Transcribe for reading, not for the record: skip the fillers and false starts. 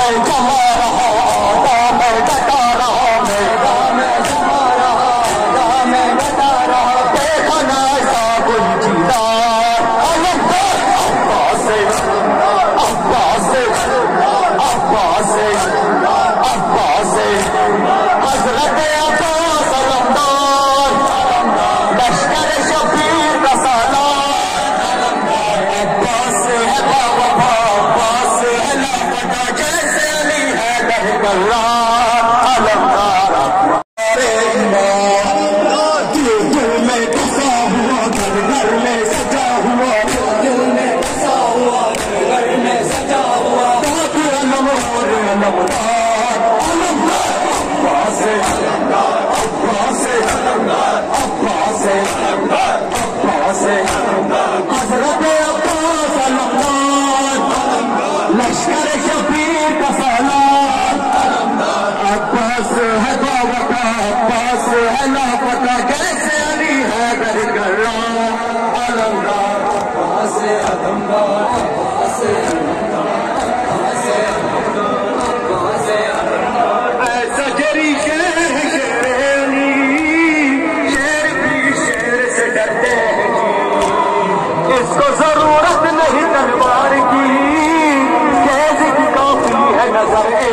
میں جما رہا میں ڈٹا رہا میں جما رہا میں ڈٹا رہا دیکھا نہ ایسا کوئی جیتا عباس حضرت عباس علمدار لشکر شبیر کا سالار عباس ہے بابا عباس ہے لاپتہ جیسے علی ہے درگرار علمدار دل میں بسا ہوا گھر گھر میں سجا ہوا دل میں بسا ہوا گھر گھر میں سجا ہوا علمدار حضرت عباس علمدار لشکر شبیر کا سالار عباس ہے باوطہ عباس ہے لاپتہ جیسے علی ہے درگرار علمدار عباس علمدار عباس ایسا جری شیر ہے شیر علی شیر بھی شیر سے ڈرتے ہیں اس کو ضرورت نہیں تلوار کی تیز کی کافی ہے نظر